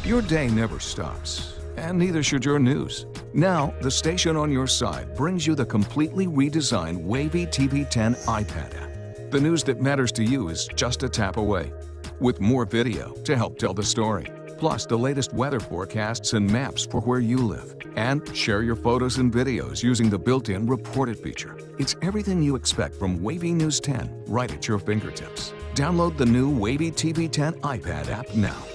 Your day never stops, and neither should your news. Now, the station on your side brings you the completely redesigned WAVY-TV 10 iPad app. The news that matters to you is just a tap away, with more video to help tell the story, plus the latest weather forecasts and maps for where you live. And share your photos and videos using the built-in Report It feature. It's everything you expect from WAVY News 10 right at your fingertips. Download the new WAVY-TV 10 iPad app now.